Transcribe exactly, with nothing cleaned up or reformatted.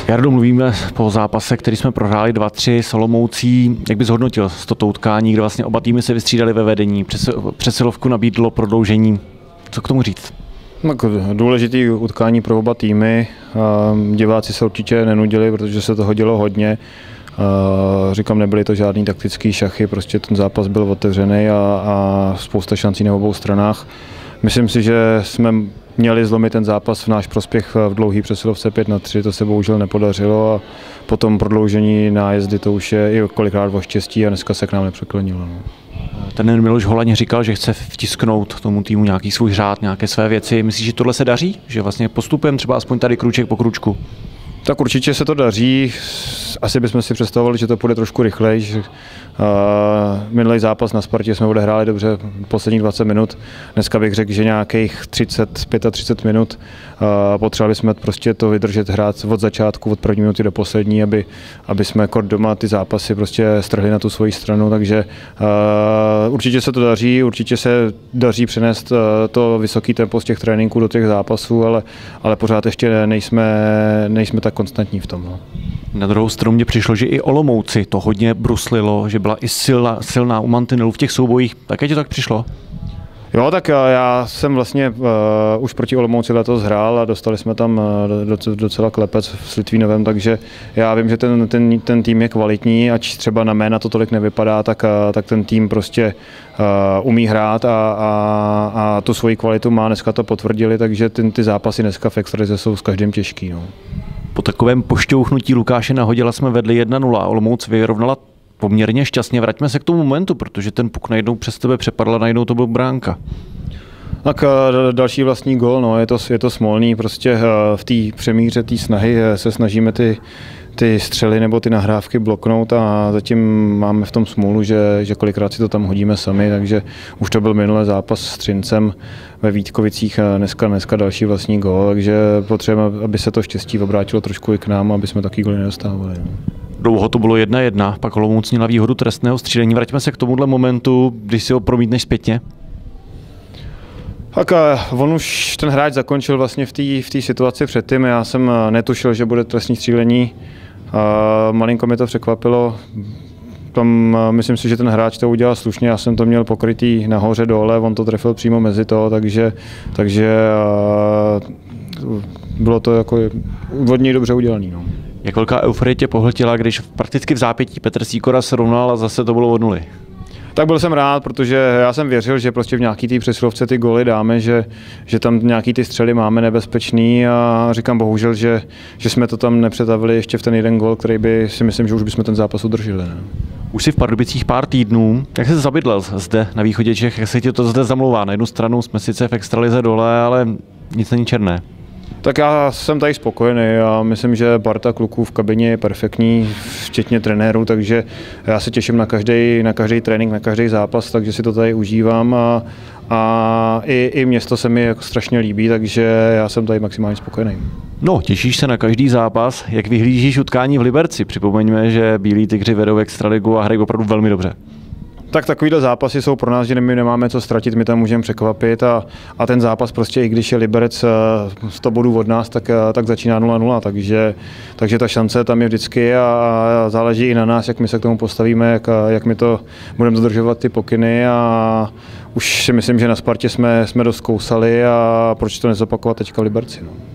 Jardo, mluvíme po zápase, který jsme prohráli dva tři s Olomoucí. Jak bys hodnotil toto utkání, kde vlastně oba týmy se vystřídali ve vedení? Přesilovku nabídlo prodloužení. Co k tomu říct? Tak důležitý utkání pro oba týmy. Diváci se určitě nenudili, protože se toho dělo hodně. Říkám, nebyly to žádný taktický šachy, prostě ten zápas byl otevřený a, a spousta šancí na obou stranách. Myslím si, že jsme měli zlomit ten zápas v náš prospěch v dlouhý přesilovce pět na tři, to se bohužel nepodařilo a potom prodloužení nájezdy, to už je i kolikrát o štěstí a dneska se k nám nepřeklonilo. No. Ten Miloš Holaň říkal, že chce vtisknout tomu týmu nějaký svůj řád, nějaké své věci. Myslíš, že tohle se daří? Že vlastně postupem třeba aspoň tady krůček po krůčku? Tak určitě se to daří. Asi bychom si představovali, že to půjde trošku rychleji. Minulý zápas na Spartě jsme odehráli dobře posledních dvacet minut. Dneska bych řekl, že nějakých třicet, třicet pět minut. Potřebovali jsme prostě to vydržet hrát od začátku, od první minuty do poslední, aby, aby jsme kort doma ty zápasy prostě strhli na tu svoji stranu. Takže uh, určitě se to daří, určitě se daří přenést to vysoký tempo z těch tréninků do těch zápasů, ale, ale pořád ještě nejsme, nejsme tak konstantní v tom. No. Na druhou stranu mě přišlo, že i Olomouci to hodně bruslilo, že byla i silná, silná u mantinelu v těch soubojích. Také ti to tak přišlo? Jo, tak já jsem vlastně uh, už proti Olomouci letos hrál a dostali jsme tam uh, docela klepec s Litvínovem, takže já vím, že ten, ten, ten tým je kvalitní, ač třeba na jména to tolik nevypadá, tak, uh, tak ten tým prostě uh, umí hrát a, a, a tu svoji kvalitu má, dneska to potvrdili, takže ty, ty zápasy dneska v extralize jsou s každým těžký. No. Po takovém pošťouchnutí Lukáše Nahodila jsme vedli jedna nula. Olomouc vyrovnala poměrně šťastně. Vraťme se k tomu momentu, protože ten puk najednou přes tebe přepadl a najednou to byl bránka. Tak další vlastní gól, no, je to, je to smolný, prostě v té přemíře té snahy se snažíme ty, ty střely nebo ty nahrávky bloknout a zatím máme v tom smůlu, že, že kolikrát si to tam hodíme sami, takže už to byl minulý zápas s Třincem ve Vítkovicích a dneska, dneska další vlastní gól, takže potřebujeme, aby se to štěstí obrátilo trošku i k nám, aby jsme taky góly nedostávali. No. Dlouho to bylo jedna jedna, pak Olomouc měla výhodu trestného střílení. Vraťme se k tomuhle momentu, když si ho promítneš zpětně. Tak on už ten hráč zakončil vlastně v té v té situaci předtím. Já jsem netušil, že bude trestní střílení. Malinko mě to překvapilo. Tam myslím si, že ten hráč to udělal slušně. Já jsem to měl pokrytý nahoře dole, on to trefil přímo mezi to, takže, takže bylo to jako od něj dobře udělaný. No. Jak velká euforie tě pohltila, když prakticky v zápětí Petr Sýkora srovnal a zase to bylo od nuly? Tak byl jsem rád, protože já jsem věřil, že prostě v nějaký té přesilovce ty góly dáme, že, že tam nějaký ty střely máme nebezpečný a říkám bohužel, že, že jsme to tam nepřetavili ještě v ten jeden gól, který by si myslím, že už bychom ten zápas udrželi. Ne? Už si v Pardubicích pár týdnů, jak jsi zabydlel zde na východě Čech, jak se ti to zde zamlouvá? Na jednu stranu jsme sice v extralize dole, ale nic není černé. Tak já jsem tady spokojený a myslím, že parta kluků v kabině je perfektní, včetně trenérů, takže já se těším na každý, na každý trénink, na každý zápas, takže si to tady užívám a, a i, i město se mi jako strašně líbí, takže já jsem tady maximálně spokojený. No, těšíš se na každý zápas. Jak vyhlížíš utkání v Liberci? Připomeňme, že Bílí tygři vedou extraligu a hrají opravdu velmi dobře. Tak takovýhle zápasy jsou pro nás, že my nemáme co ztratit, my tam můžeme překvapit a, a ten zápas prostě, i když je Liberec sto bodů od nás, tak, tak začíná nula nula, takže, takže ta šance tam je vždycky a, a záleží i na nás, jak my se k tomu postavíme, jak, jak my to budeme dodržovat ty pokyny a už si myslím, že na Spartě jsme, jsme dost kousali a proč to nezopakovat teďka v Liberci. No.